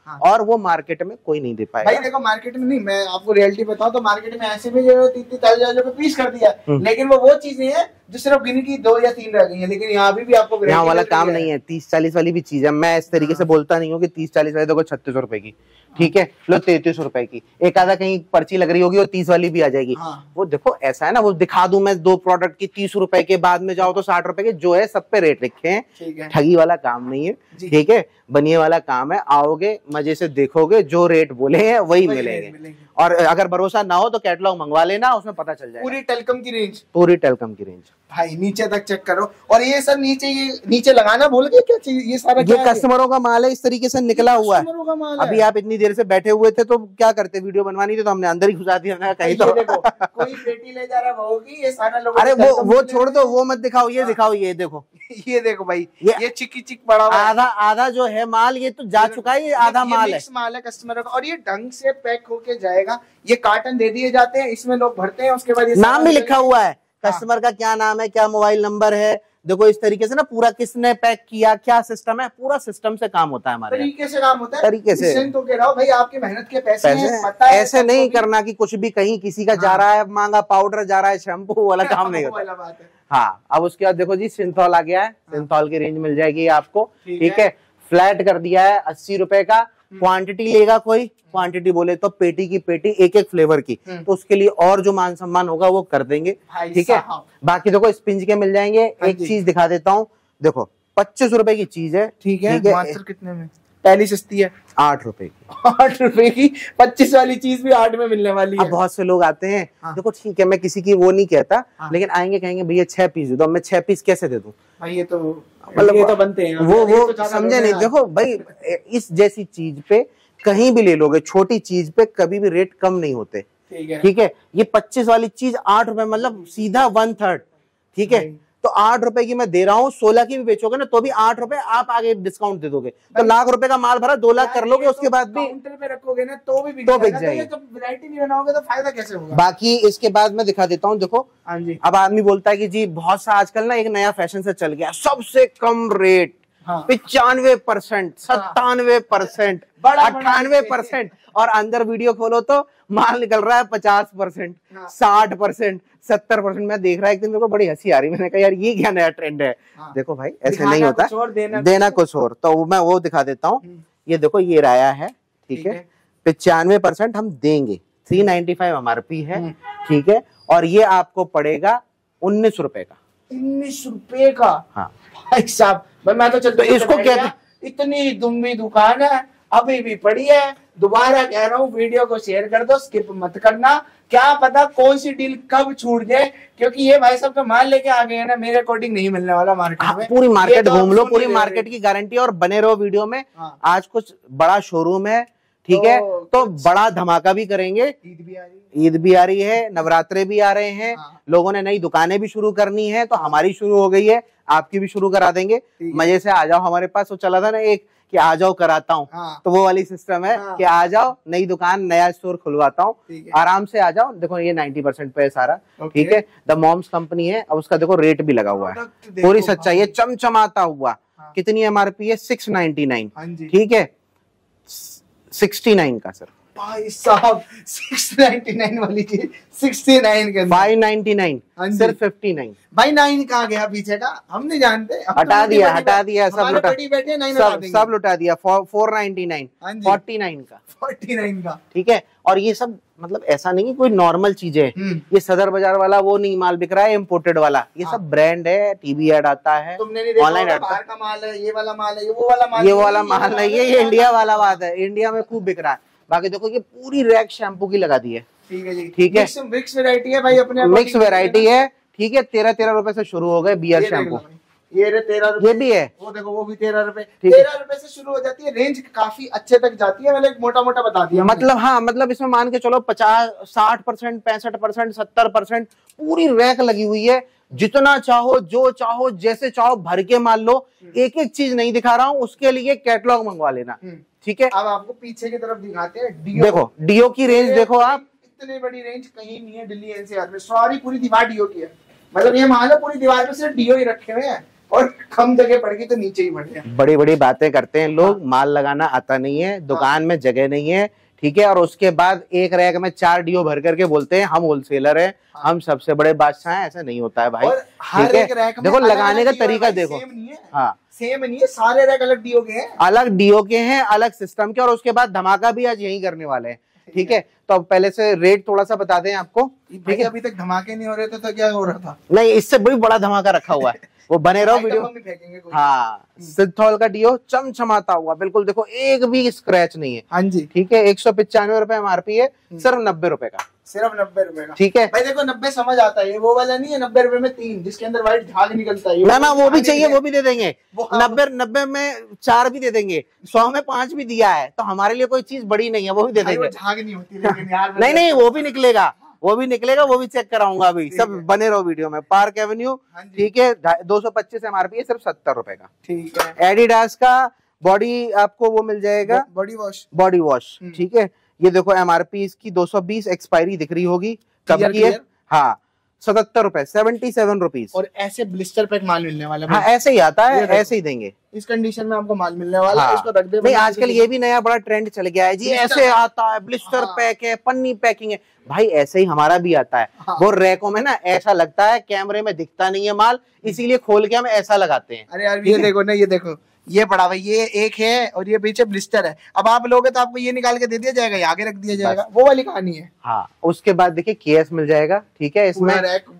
Speaker 1: हाँ।
Speaker 2: और वो मार्केट में कोई नहीं दे पाएगा।
Speaker 1: भाई देखो मार्केट में नहीं, मैं आपको रियलिटी बताऊं तो मार्केट में ऐसे भी जो 30-40 रुपए पीस कर दिया, लेकिन वो चीज नहीं है जो सिर्फ गिनी की 2 या 3 रह गई है। लेकिन यहाँ भी आपको
Speaker 2: यहाँ वाला काम नहीं है, 30-40 वाली भी चीज है। मैं इस तरीके से बोलता नहीं हूँ कि 30-40 वाली देखो 3600 रुपए की, ठीक है, लो 3300 रुपए की, एक आधा कहीं पर्ची लग रही होगी वो 30 वाली भी आ जाएगी। वो देखो ऐसा है ना, वो दिखा दूं मैं 2 प्रोडक्ट की 30 रुपए के, बाद में जाओ तो 60 रुपए के, जो है सब पे रेट लिखे हैं। ठगी वाला काम नहीं है, ठीक है, बनिए वाला काम है। आओगे मजे से देखोगे, जो रेट बोले हैं वही मिलेंगे। और अगर भरोसा ना हो तो कैटलॉग मंगवा लेना, उसमें पता चल जाएगा।
Speaker 1: पूरी टेलकम की रेंज,
Speaker 2: पूरी टेलकम की रेंज
Speaker 1: भाई नीचे तक चेक करो। और ये सब नीचे, ये नीचे लगाना भूल गए क्या चीज? ये सारा
Speaker 2: ये कस्टमरों का माल है, इस तरीके से निकला हुआ है। अभी आप इतनी देर से बैठे हुए थे तो क्या करते, वीडियो बनवानी थी तो हमने अंदर ही घुसा दिया कहीं। तो
Speaker 1: देखो कोई पेटी ले जा रहा होगी, ये सारा लोग,
Speaker 2: अरे वो छोड़ दो, वो मत दिखाओ, ये दिखाओ, ये देखो,
Speaker 1: ये देखो भाई, ये चिकी चिक बड़ा
Speaker 2: आधा जो है माल ये तो जा चुका है, ये आधा माल है
Speaker 1: कस्टमर का। और ये ढंग से पैक होके जाएगा, ये कार्टन दे दिए जाते हैं, इसमें लोग भरते हैं, उसके बाद
Speaker 2: नाम भी लिखा हुआ है, कस्टमर का क्या नाम है, क्या मोबाइल नंबर है। देखो इस तरीके से ना, पूरा किसने पैक किया, क्या सिस्टम है, पूरा सिस्टम से काम होता है हमारे
Speaker 1: तरीके से काम होता है,
Speaker 2: तरीके से।
Speaker 1: तो कह रहा हूं भाई, आपकी मेहनत के पैसे हैं, पता है,
Speaker 2: ऐसे नहीं करना कि कुछ भी कहीं किसी का जा रहा है महंगा पाउडर, जा रहा है शैम्पू वाला काम नहीं होता। हाँ, अब उसके बाद देखो जी सिंथॉल आ गया है, सिंथॉल की रेंज मिल जाएगी आपको, ठीक है। फ्लैट कर दिया है 80 रुपए का। क्वांटिटी लेगा कोई, क्वांटिटी बोले तो पेटी की पेटी, एक एक फ्लेवर की, तो उसके लिए और जो मान सम्मान होगा वो कर देंगे, ठीक है। बाकी देखो स्पिंज के मिल जाएंगे। एक चीज दिखा देता हूँ, देखो 25 रुपए की चीज है, ठीक है।
Speaker 1: कितने में? पहली सस्ती है
Speaker 2: 8 रुपए की,
Speaker 1: 8 रुपए की 25 वाली चीज भी 8 में मिलने वाली है।
Speaker 2: अब बहुत से लोग आते हैं, देखो ठीक है, मैं किसी की वो नहीं कहता, लेकिन आएंगे कहेंगे भैया 6 पीस दे दो, मैं 6 पीस कैसे दे दूं?
Speaker 1: भाई ये तो मतलब ये तो बनते हैं,
Speaker 2: वो तो समझे नहीं। देखो भाई, इस जैसी चीज पे कहीं भी ले लोगे, छोटी चीज पे कभी भी रेट कम नहीं होते, ठीक है। ये 25 वाली चीज 8 रुपए, मतलब सीधा 1/3, ठीक है। तो 8 रुपए की मैं दे रहा हूँ, 16 की भी बेचोगे ना तो भी 8 रुपए आप आगे डिस्काउंट दे दोगे, तो लाख रुपए का माल भरा 2 लाख कर लोगे, उसके बाद भी
Speaker 1: काउंटर पे रखोगे ना तो भी बिक
Speaker 2: जाएगी।
Speaker 1: तो वैरायटी नहीं बनाओगे तो फायदा कैसे होगा?
Speaker 2: बाकी इसके बाद मैं दिखा देता हूँ, देखो अब आदमी बोलता है कि जी बहुत सा आजकल ना एक नया फैशन से चल गया, सबसे कम रेट 95%, 97%, 98%, और अंदर वीडियो खोलो तो माल निकल रहा है 50%, 60%, 70%। मैं देख रहा है एक दिन, मेरे को बड़ी हंसी आ रही, मैंने कहा यार ये क्या नया ट्रेंड है। देखो भाई ऐसे नहीं होता, देना कुछ और। तो मैं वो दिखा देता हूँ, ये देखो ये राया है, ठीक है, 95% हम देंगे, 395 MRP है, ठीक है। और ये आपको पड़ेगा 19 रुपए का।
Speaker 1: 19 रुपए का?
Speaker 2: हाँ
Speaker 1: भाई साहब, मैं तो चलता, इसको क्या, इतनी दुम्बी दुकान है, अभी भी पड़ी है। दोबारा कह रहा हूँ, वीडियो को शेयर कर दो, स्किप मत करना, क्या पता कौन सी डील कब छूट जाए, क्योंकि ये भाई सब तो माल लेके आ गए हैं ना, मेरे अकॉर्डिंग नहीं मिलने वाला मार्केट में।
Speaker 2: पूरी मार्केट घूम लो, पूरी मार्केट की गारंटी, और बने रहो वीडियो में। आज कुछ बड़ा शोरूम है, ठीक है, तो बड़ा धमाका भी करेंगे। ईद भी आ रही है, नवरात्रे भी आ रहे हैं, लोगों ने नई दुकानें भी शुरू करनी है, तो हमारी शुरू हो गई है, आपकी भी शुरू करा देंगे। मजे से आ जाओ हमारे पास। तो चला था ना एक कि आ जाओ कराता हूँ, तो वो वाली सिस्टम है कि आ जाओ, नई दुकान नया स्टोर खुलवाता हूँ, आराम से आ जाओ। देखो ये 90% पे है सारा, ठीक है। द मॉम्स कंपनी है, अब उसका देखो रेट भी लगा हुआ है, पूरी सच्चाई है, चमचमाता हुआ। कितनी MRP है? 699, ठीक है, 69 का सर।
Speaker 1: भाई साहब 699 वाली चीज 69 के
Speaker 2: 599, सिर्फ 59।
Speaker 1: भाई 9 कहाँ गया पीछे का, हम नहीं जानते।
Speaker 2: हटा दिया सब लुटा, सब लुटा दिया। 499, 49 का,
Speaker 1: 49 का,
Speaker 2: ठीक है। और ये सब मतलब ऐसा नहीं कि कोई नॉर्मल चीजें है, ये सदर बाजार वाला वो नहीं माल बिक रहा है, इम्पोर्टेड वाला, ये सब ब्रांड है, टीवी ऐड आता है, ऑनलाइन ऐड आता है,
Speaker 1: का माल है, ये वाला माल है, वो वाला माल,
Speaker 2: ये वाला माल नहीं है, ये इंडिया वाला बात है, इंडिया में खूब बिक रहा है। बाकी देखो ये पूरी रैक शैम्पू की लगा दी है,
Speaker 1: ठीक है जी,
Speaker 2: ठीक है।
Speaker 1: मिक्स वैरायटी है भाई, अपने
Speaker 2: मिक्स वैरायटी है, ठीक है। 13 रुपए से शुरू हो गए बियर शैम्पू,
Speaker 1: ये 13 रुपए,
Speaker 2: ये भी है,
Speaker 1: वो देखो वो भी 13 रुपए, 13 रुपए से शुरू हो जाती है। रेंज काफी अच्छे तक जाती है, मतलब मोटा मोटा बता दिया
Speaker 2: मतलब। हाँ मतलब इसमें मान के चलो 50, 60%, 65%, 70% पूरी रैक लगी हुई है। जितना चाहो, जो चाहो, जैसे चाहो भर के मान लो। एक एक चीज नहीं दिखा रहा हूँ, उसके लिए कैटलॉग मंगवा लेना, ठीक है।
Speaker 1: अब आपको पीछे की तरफ दिखाते हैं डियो।
Speaker 2: देखो डियो की रेंज देखो आप,
Speaker 1: इतनी बड़ी रेंज कहीं नहीं है दिल्ली NCR में, सारी पूरी दीवार डियो की है। मतलब ये मान लो पूरी दीवार में सिर्फ डियो ही रखे हुए हैं, और कम जगह पड़ गई तो नीचे ही बढ़ गया।
Speaker 2: बड़ी बड़ी बातें करते हैं लोग, माल लगाना आता नहीं है, दुकान में जगह नहीं है, ठीक है, और उसके बाद एक रैक में 4 डीओ भर करके बोलते हैं हम होलसेलर हैं, हम सबसे बड़े बादशाह हैं। ऐसा नहीं होता है भाई।
Speaker 1: और हर एक रैक में
Speaker 2: देखो लगाने का तरीका देखो,
Speaker 1: सेम नहीं है, सारे रैक अलग डीओ के हैं,
Speaker 2: अलग डीओ के हैं, अलग सिस्टम के, और उसके बाद धमाका भी आज यही करने वाले हैं, ठीक है। तो अब पहले से रेट थोड़ा सा बता दें आपको, ठीक है।
Speaker 1: अभी तक धमाके नहीं हो रहे थे तो क्या हो रहा था?
Speaker 2: नहीं, इससे भी बड़ा धमाका रखा हुआ है, वो बने रहो वीडियो। हाँ, सिंथॉल का डीओ चमचमाता हुआ, बिल्कुल देखो एक भी स्क्रैच नहीं है।
Speaker 1: हाँ जी,
Speaker 2: ठीक है। 195 रुपए एमआरपी है, सिर्फ 90 रुपए का,
Speaker 1: सिर्फ 90 रुपए का,
Speaker 2: ठीक है
Speaker 1: भाई। देखो 90 समझ आता है, वो वाला नहीं है 90 रुपए में 3 जिसके अंदर व्हाइट झाग निकलता है।
Speaker 2: ना वो भी चाहिए, वो भी दे देंगे। 90 में 4 भी दे देंगे, 100 में 5 भी दिया है, तो हमारे लिए कोई चीज बड़ी नहीं है, वो भी दे देंगे।
Speaker 1: झाग नहीं होती लेकिन यार
Speaker 2: नहीं, वो भी निकलेगा, वो भी निकलेगा, वो भी चेक कराऊंगा अभी। सब बने रहो वीडियो में। पार्क एवेन्यू, ठीक है, 225 एमआरपी है, सिर्फ 70 रुपए का, ठीक है। एडिडास का बॉडी आपको वो मिल जाएगा, बॉडी वॉश, ठीक है। ये देखो एमआरपी इसकी 220, एक्सपायरी दिख रही होगी कब की है। हाँ, 77 रुपए, 77 रुपीज।
Speaker 1: और ऐसे ब्लिस्टर पैक माल मिलने वाला है।
Speaker 2: हाँ, ऐसे ही आता है, ऐसे ही देंगे
Speaker 1: इस कंडीशन में आपको माल मिलने वाला है। इसको रख दे।
Speaker 2: नहीं, आजकल ये भी नया बड़ा ट्रेंड चल गया है जी, ऐसे आता है, ब्लिस्टर पैक है, पन्नी पैकिंग है। भाई ऐसे ही हमारा भी आता है। वो रैकों में ना ऐसा लगता है, कैमरे में दिखता नहीं है माल, इसीलिए खोल के हम ऐसा लगाते हैं।
Speaker 1: अरे यार ये देखो ना, ये देखो, ये पड़ा भाई, ये एक है और ये पीछे ब्लिस्टर है। अब आप लोगे तो आपको ये निकाल के दे दिया जाएगा, ये आगे रख दिया जाएगा, वो वाली कहानी है।
Speaker 2: हाँ, उसके बाद देखिए केएस मिल जाएगा, ठीक है। इसमें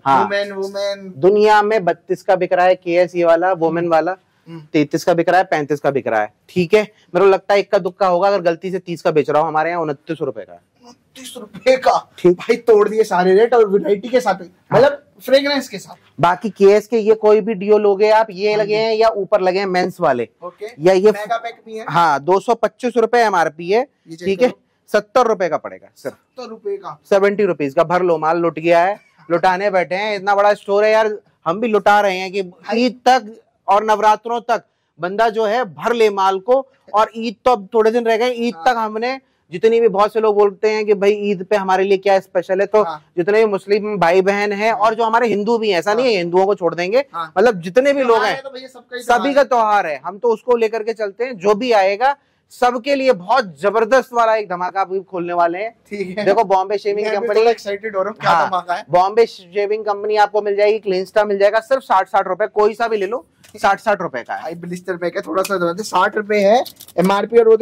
Speaker 1: वुमेन
Speaker 2: दुनिया में 32 का बिक रहा है केएस, ये वाला वुमेन वाला 33 का बिक रहा है, 35 का बिक रहा है, ठीक है। मेरे को लगता है इक्का दुक्का होगा अगर गलती से 30 का बेच रहा हूँ। हमारे यहाँ 29 रुपए का,
Speaker 1: 29 रुपए का, ठीक भाई, तोड़ दिए सारे रेट और वैरायटी के साथ, मतलब फ्रेग्रेंस के साथ।
Speaker 2: बाकी केएस के ये कोई भी डीओ लोगे आप, ये लगे हैं या ऊपर लगे हैं मेंस वाले, या ये
Speaker 1: मेगा पैक भी है।
Speaker 2: हाँ, 225 रुपए एमआरपी है, ठीक है। 70 रुपए का पड़ेगा, सिर्फ
Speaker 1: 70 रुपए का,
Speaker 2: 70 रुपीज का। भर लो, माल लुट गया है, लुटाने बैठे हैं। इतना बड़ा स्टोर है यार, हम भी लुटा रहे हैं कि ईद तक और नवरात्रों तक बंदा जो है भर ले माल को। और ईद तो अब थोड़े दिन रह गए, ईद तक हमने जितनी भी, बहुत से लोग बोलते हैं कि भाई ईद पे हमारे लिए क्या स्पेशल है, तो जितने भी मुस्लिम भाई बहन हैं और जो हमारे हिंदू भी हैं, ऐसा नहीं है हिंदुओं को छोड़ देंगे, मतलब जितने भी लोग हैं सभी का त्योहार है, हम तो उसको लेकर के चलते हैं। जो भी आएगा सबके लिए बहुत जबरदस्त वाला एक धमाका अभी खोलने वाले हैं, ठीक है। देखो बॉम्बे शेविंग कंपनी,
Speaker 1: एक्साइटेड हो रहा हूं, क्या धमाका है।
Speaker 2: बॉम्बे शेविंग कंपनी आपको मिल जाएगी, क्लीनस्टा मिल जाएगा, सिर्फ 60 रुपए, कोई सा भी ले लो, 60 रुपए का है।
Speaker 1: ब्लिस्टर पैक है, थोड़ा सा 60 रुपए है एमआरपी, और वो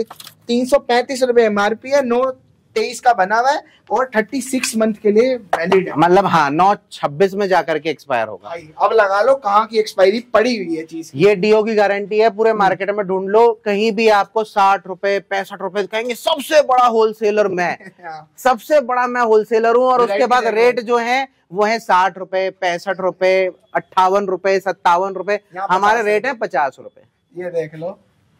Speaker 1: 335 रुपए एमआरपी है। 9/23 का बना हुआ है और 36 मंथ के लिए वैलिड है,
Speaker 2: मतलब हाँ 9/26 में जाकर के एक्सपायर होगा।
Speaker 1: अब लगा लो कहाँ की एक्सपायरी पड़ी हुई है चीज।
Speaker 2: ये डीओ की गारंटी है, पूरे मार्केट में ढूंढ लो, कहीं भी आपको 60 रुपए 65 रुपए कहेंगे। सबसे बड़ा होलसेलर मैं सबसे बड़ा मैं होलसेलर हूँ। और उसके बाद रेट जो है वो है 60 रुपए, 65 रुपए, 58 रुपए, 57 रुपए। हमारे रेट है 50 रुपए।
Speaker 1: ये देख लो।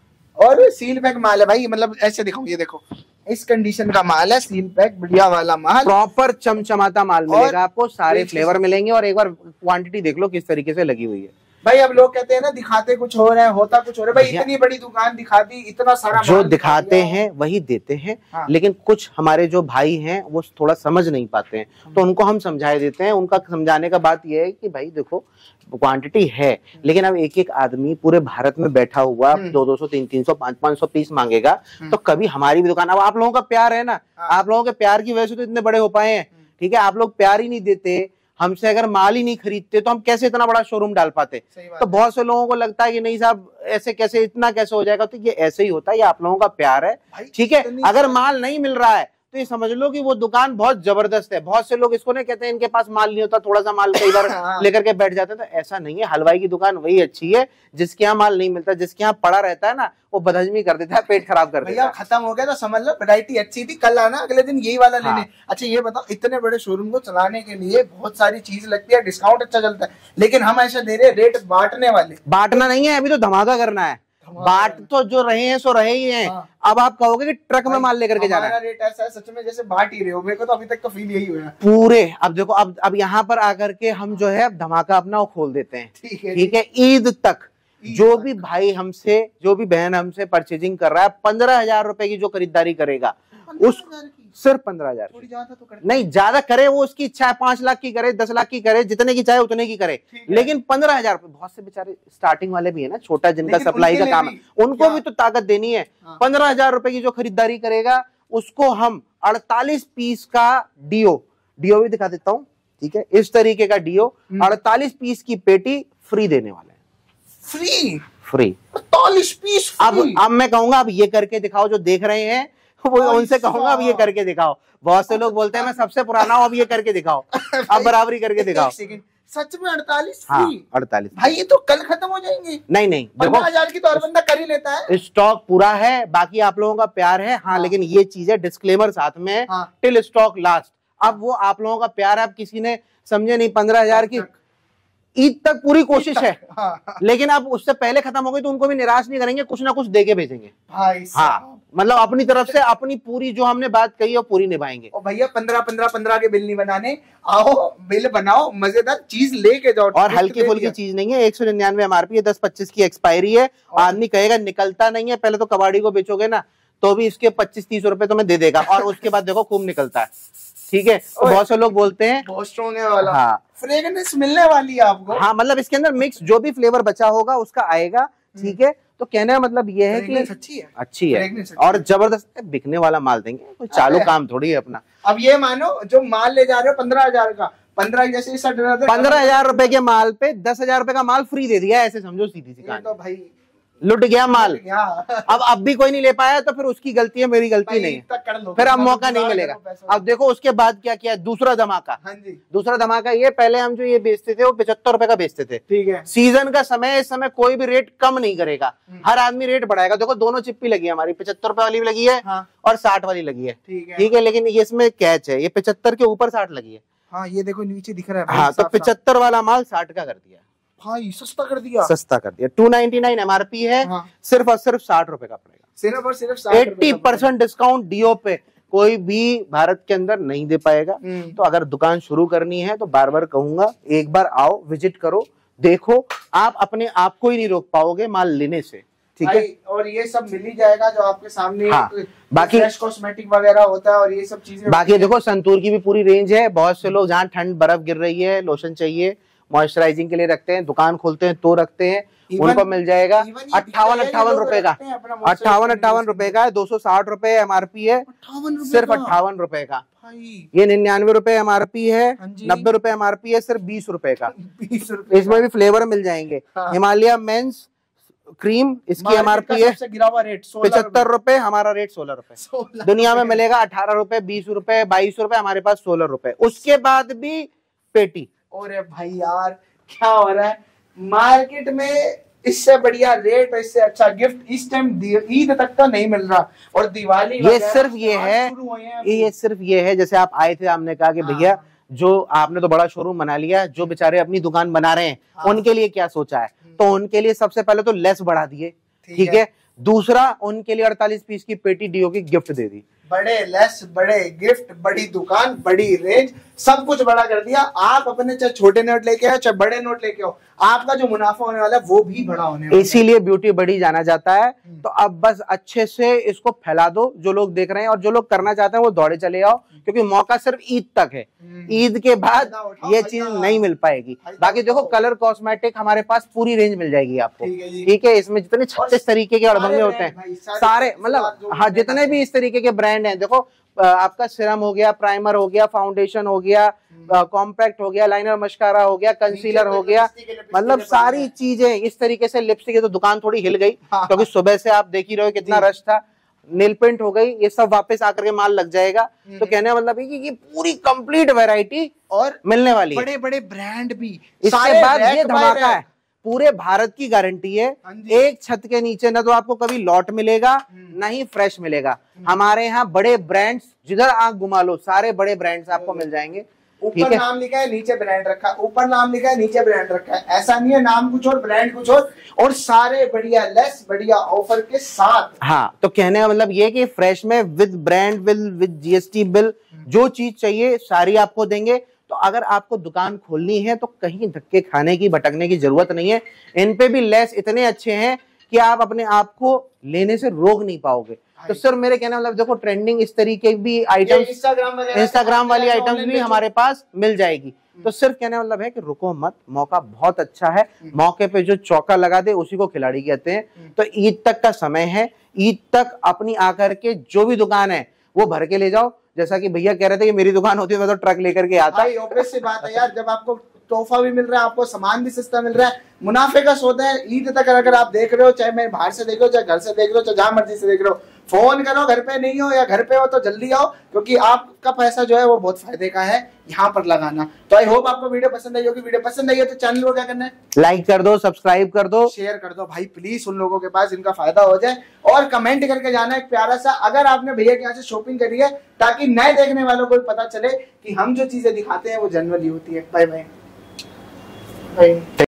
Speaker 1: और सील पैक माल है भाई, मतलब ऐसे दिखाऊं, ये देखो इस कंडीशन का माल है, सील पैक बढ़िया वाला माल,
Speaker 2: प्रॉपर चमचमाता माल मिलेगा आपको, सारे फ्लेवर मिलेंगे। और एक बार क्वांटिटी देख लो किस तरीके से लगी हुई है
Speaker 1: भाई। अब लोग कहते हैं ना दिखाते कुछ हो रहा है, होता कुछ हो रहा है भाई। इतनी बड़ी दुकान दिखा दी, इतना सारा
Speaker 2: जो दिखाते हैं वही देते हैं। हाँ। लेकिन कुछ हमारे जो भाई हैं वो थोड़ा समझ नहीं पाते हैं, तो उनको हम समझाए देते हैं। उनका समझाने का बात यह है कि भाई देखो क्वांटिटी है, लेकिन अब एक एक आदमी पूरे भारत में बैठा हुआ 200, 300, 500 पीस मांगेगा, तो कभी हमारी भी दुकान, अब आप लोगों का प्यार है ना, आप लोगों के प्यार की वजह से तो इतने बड़े हो पाए हैं, ठीक है। आप लोग प्यार ही नहीं देते हमसे, अगर माल ही नहीं खरीदते तो हम कैसे इतना बड़ा शोरूम डाल पाते। तो बहुत से लोगों को लगता है कि नहीं साहब ऐसे कैसे, इतना कैसे हो जाएगा, तो ये ऐसे ही होता है, ये आप लोगों का प्यार है, ठीक है। अगर माल नहीं मिल रहा है तो ये समझ लो कि वो दुकान बहुत जबरदस्त है। बहुत से लोग इसको नहीं कहते हैं इनके पास माल नहीं होता, थोड़ा सा माल कई बार लेकर के बैठ जाते हैं, तो ऐसा नहीं है। हलवाई की दुकान वही अच्छी है जिसके यहाँ माल नहीं मिलता, जिसके यहाँ पड़ा रहता है ना, वो बदहजमी कर देता है, पेट खराब कर देता है।
Speaker 1: खत्म हो गया तो समझ लो वैरायटी अच्छी थी, कल आना अगले दिन यही वाला लेने। अच्छा ये बताओ, इतने बड़े शोरूम को चलाने के लिए बहुत सारी चीज लगती है, डिस्काउंट अच्छा चलता है, लेकिन हम ऐसे दे रहे रेट बांटने वाले।
Speaker 2: बांटना नहीं है, अभी तो धमाका करना है। बाट तो जो रहे हैं सो रहे ही हैं। अब आप कहोगे कि ट्रक में माल लेकर के जाना है,
Speaker 1: रेट ऐसा है सच में जैसे बांट ही रहे हो। मेरे को तो अभी तक तो फील यही हुआ है
Speaker 2: पूरे। अब देखो, अब यहाँ पर आकर के हम जो है धमाका अपना वो खोल देते हैं, ठीक है। ईद तक जो भी भाई हमसे, जो भी बहन हमसे परचेजिंग कर रहा है, 15,000 रुपए की जो खरीदारी करेगा, उस सिर्फ 15,000।
Speaker 1: थोड़ी ज्यादा तो करते
Speaker 2: नहीं, ज्यादा करे वो उसकी इच्छा है, 5 लाख की करे, 10 लाख की करे, जितने की चाहे उतने की करे, लेकिन 15,000। बहुत से बेचारे स्टार्टिंग वाले भी है ना, छोटा जिनका सप्लाई का काम है, उनको भी तो ताकत देनी है। 15,000 रुपए की जो खरीदारी करेगा उसको हम 48 पीस का डीओ भी दिखा देता हूं, ठीक है, इस तरीके का डीओ 48 पीस की पेटी फ्री देने वाले हैं। Free
Speaker 1: 48 piece.
Speaker 2: अब मैं कहूंगा अब ये करके दिखाओ, जो देख रहे हैं वो उनसे कहूंगा अब ये करके दिखाओ। बहुत से लोग बोलते हैं मैं सबसे पुराना हूं, अब ये करके दिखाओ, अब बराबरी करके दिखाओ।
Speaker 1: सच में 48?
Speaker 2: हाँ, 48
Speaker 1: भाई ये तो कल खत्म हो जाएंगे।
Speaker 2: नहीं
Speaker 1: 15,000 की तो हर बंदा कर ही लेता है।
Speaker 2: स्टॉक पूरा है, बाकी आप लोगों का प्यार है। हाँ, लेकिन ये चीज है, डिस्क्लेमर साथ में, टिल स्टॉक लास्ट। अब वो आप लोगों का प्यार है, अब किसी ने समझे नहीं 15,000 की ईद तक पूरी कोशिश है, लेकिन अब उससे पहले खत्म हो गई तो उनको भी निराश नहीं करेंगे, कुछ ना कुछ देके भेजेंगे भाई। हाँ, मतलब अपनी तरफ से अपनी पूरी जो हमने बात कही है वो पूरी निभाएंगे।
Speaker 1: और भैया 15 के बिल नहीं बनाने, आओ बिल बनाओ, मजेदार चीज लेके जाओ।
Speaker 2: और हल्की फुल्की चीज नहीं है, 199 MRP है, 10-25 की एक्सपायरी है। आदमी कहेगा निकलता नहीं है, पहले तो कबाड़ी को बेचोगे ना तो भी इसके 25-30 रुपए तुम्हें दे देगा, और उसके बाद देखो खूब निकलता है, ठीक है। तो बहुत से लोग बोलते हैं
Speaker 1: बहुत स्ट्रॉन्ग है वाला।
Speaker 2: हाँ,
Speaker 1: फ्रेगनेंस मिलने वाली है आपको।
Speaker 2: हाँ, मतलब इसके अंदर मिक्स जो भी फ्लेवर बचा होगा उसका आएगा, ठीक है। तो कहने का मतलब ये है कि अच्छी है और जबरदस्त बिकने वाला माल देंगे, कोई चालू काम थोड़ी है अपना।
Speaker 1: अब ये मानो जो माल ले जा रहे हो 15,000 का, 15 जैसे
Speaker 2: 15,000 रुपए के माल पे 10,000 रुपए का माल फ्री दे दिया, ऐसे समझो, सीधी सी कहानी।
Speaker 1: तो भाई
Speaker 2: लुट गया माल। अब भी कोई नहीं ले पाया तो फिर उसकी गलती है, मेरी गलती नहीं है, फिर अब मौका नहीं मिलेगा। अब देखो उसके बाद क्या किया, दूसरा धमाका। दूसरा धमाका ये, पहले हम जो ये बेचते थे वो 75 रुपए का बेचते थे, ठीक है। सीजन का समय, इस समय कोई भी रेट कम नहीं करेगा, हर आदमी रेट बढ़ाएगा। देखो दोनों चिप्पी लगी है हमारी, 75 रुपए वाली भी लगी है और 60 वाली लगी है, ठीक है। लेकिन ये इसमें कैच है, ये 75 के ऊपर 60 लगी है।
Speaker 1: हाँ, ये देखो नीचे दिख रहा है।
Speaker 2: हाँ, तो 75 वाला माल 60 का कर दिया
Speaker 1: भाई, सस्ता कर दिया,
Speaker 2: सस्ता कर दिया। 299 MRP है। सिर्फ और सिर्फ 60 रुपए का पड़ेगा,
Speaker 1: सिर्फ और सिर्फ
Speaker 2: 80% डिस्काउंट डीओ पे कोई भी भारत के अंदर नहीं दे पाएगा। तो अगर दुकान शुरू करनी है तो बार बार कहूंगा, एक बार आओ, विजिट करो, देखो, आप अपने आप को ही नहीं रोक पाओगे माल लेने से, ठीक है।
Speaker 1: और ये सब मिल ही जाएगा जो आपके सामने।
Speaker 2: हाँ, बाकी
Speaker 1: कॉस्मेटिक वगैरह होता है और ये सब चीजें।
Speaker 2: बाकी देखो संतूर की भी पूरी रेंज है। बहुत से लोग जहाँ ठंड बर्फ गिर रही है, लोशन चाहिए, मॉइस्चराइजिंग के लिए रखते हैं, दुकान खोलते हैं तो रखते हैं, उनको मिल जाएगा 58 रुपए का, 58 रुपए का है। 260 रुपए MRP है, सिर्फ 58 रुपए का। ये 99 रुपए MRP है, 90 रुपए MRP है, सिर्फ 20 रुपए का। इसमें भी फ्लेवर मिल जाएंगे। हिमालय मेंस क्रीम, इसकी MRP है 75 रुपए, हमारा रेट 16 रुपए। दुनिया में मिलेगा 18 रुपए, 20 रुपए, 22 रुपए, हमारे पास 16 रुपए। उसके बाद भी पेटी।
Speaker 1: अरे भाई यार क्या हो रहा है मार्केट में, इससे बढ़िया रेट, इससे अच्छा गिफ्ट इस टाइम ईद तक का नहीं मिल रहा। और दिवाली
Speaker 2: ये सिर्फ ये है, जैसे आप आए थे, हमने कहा कि भैया जो आपने तो बड़ा शोरूम बना लिया, जो बेचारे अपनी दुकान बना रहे हैं उनके लिए क्या सोचा है। तो उनके लिए सबसे पहले तो लेस बढ़ा दिए, ठीक है। दूसरा, उनके लिए 48 पीस की पेटी डीओ की गिफ्ट दे दी।
Speaker 1: बड़े लेस, बड़े गिफ्ट, बड़ी दुकान, बड़ी रेंज, सब कुछ बड़ा कर दिया। आप अपने चाहे छोटे नोट लेके आओ चाहे बड़े नोट लेके आओ, आपका जो मुनाफा होने वाला है वो भी बड़ा होने वाला है।
Speaker 2: इसीलिए ब्यूटी बड़ी जाना जाता है। तो अब बस अच्छे से इसको फैला दो, जो लोग देख रहे हैं और जो लोग करना चाहते हैं वो दौड़े चले आओ, क्योंकि मौका सिर्फ ईद तक है। ईद के बाद ये चीज नहीं मिल पाएगी। बाकी देखो कलर कॉस्मेटिक हमारे पास पूरी रेंज मिल जाएगी आपको, ठीक है। इसमें जितने 36 तरीके के अड़भंगे होते हैं सारे, मतलब हाँ, जितने भी इस तरीके के ब्रांड हैं। देखो आपका सिरम हो गया, प्राइमर हो गया, फाउंडेशन हो गया, कॉम्पैक्ट हो गया, लाइनर मस्कारा हो गया, कंसीलर हो गया, मतलब सारी चीजें इस तरीके से। लिपस्टिक, तो दुकान थोड़ी हिल गई क्योंकि सुबह से आप देख ही रहे हो कितना रश था। नेल पेंट हो गई, ये सब वापस आकर के माल लग जाएगा। तो कहने का मतलब है कि ये पूरी कंप्लीट वैरायटी और मिलने वाली है,
Speaker 1: बड़े बड़े ब्रांड भी।
Speaker 2: इसके बाद ये धमाका है, पूरे भारत की गारंटी है। एक छत के नीचे ना तो आपको कभी लॉट मिलेगा ना ही फ्रेश मिलेगा। हमारे यहाँ बड़े ब्रांड्स, जिधर आंख घुमा लो सारे बड़े ब्रांड्स आपको मिल जाएंगे।
Speaker 1: ऊपर नाम लिखा है, नीचे ब्रांड रखा है, ऊपर नाम लिखा है, नीचे ब्रांड रखा है। ऐसा नहीं है नाम कुछ और ब्रांड कुछ और सारे बढ़िया लेस, बढ़िया ऑफर के साथ।
Speaker 2: हाँ, तो कहने का मतलब ये कि फ्रेश में with brand bill, with GST bill, जो चीज चाहिए सारी आपको देंगे। तो अगर आपको दुकान खोलनी है तो कहीं धक्के खाने की, भटकने की जरूरत नहीं है। इन पे भी लेस इतने अच्छे हैं कि आप अपने आप को लेने से रोक नहीं पाओगे। तो सिर्फ मेरे कहने मतलब देखो ट्रेंडिंग इस तरीके भी आइटम्स, इंस्टाग्राम वाली आइटम्स भी हमारे पास मिल जाएगी। तो सिर्फ कहने मतलब है कि रुको मत, मौका बहुत अच्छा है, मौके पे जो चौका लगा दे उसी को खिलाड़ी कहते हैं। तो ईद तक का समय है, ईद तक अपनी आकर के जो भी दुकान है वो भर के ले जाओ। जैसा कि भैया कह रहे थे कि मेरी दुकान होती है मैं तो ट्रक लेकर के आता।
Speaker 1: भाई ऑब्वियस सी बात है यार, जब आपको तोहफा भी मिल रहा है, आपको सामान भी सस्ता मिल रहा है, मुनाफे का सौदा है। ईद तक अगर आप देख रहे हो, चाहे मैं बाहर से देख रहे हो, चाहे घर से देख रहे हो, चाहे जहां मर्जी से देख रहे हो, फोन करो, घर पे नहीं हो या घर पे हो तो जल्दी आओ, क्योंकि आपका पैसा जो है वो बहुत फायदे का है यहाँ पर लगाना। तो आई होप आपको वीडियो पसंद आई होगी। वीडियो पसंद आई हो तो चैनल को क्या करना है,
Speaker 2: लाइक कर दो, सब्सक्राइब कर दो,
Speaker 1: शेयर कर दो भाई प्लीज, उन लोगों के पास इनका फायदा हो जाए। और कमेंट करके जाना एक प्यारा सा, अगर आपने भैया के यहाँ से शॉपिंग करी है, ताकि नए देखने वालों को पता चले कि हम जो चीजें दिखाते हैं वो जनरली होती है। Bye bye.